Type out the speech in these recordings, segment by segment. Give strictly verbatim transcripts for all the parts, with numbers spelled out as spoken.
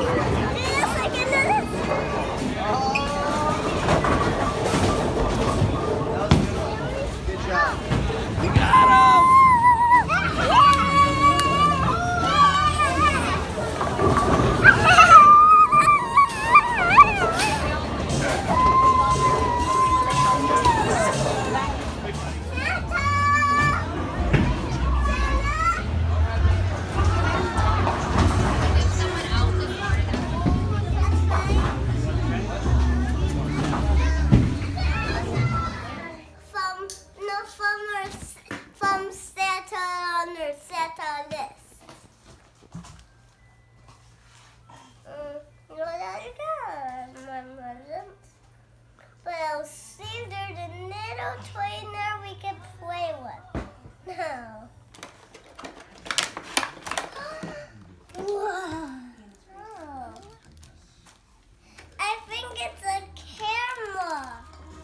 But I'll see there's a little toy in there we can play with. No. Whoa. Oh. I think it's a camera.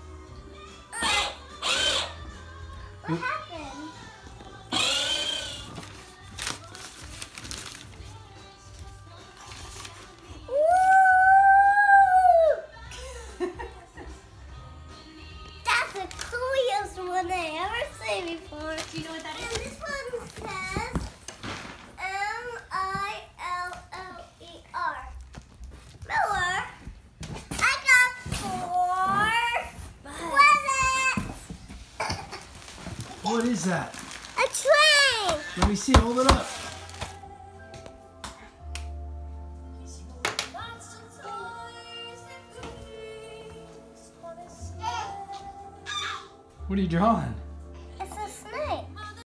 What happened? One I ever seen before. Do you know what that is? And this one says M I L L E R. Miller, I got four presents. What is that? A train. Let me see. Hold it up. What are you drawing?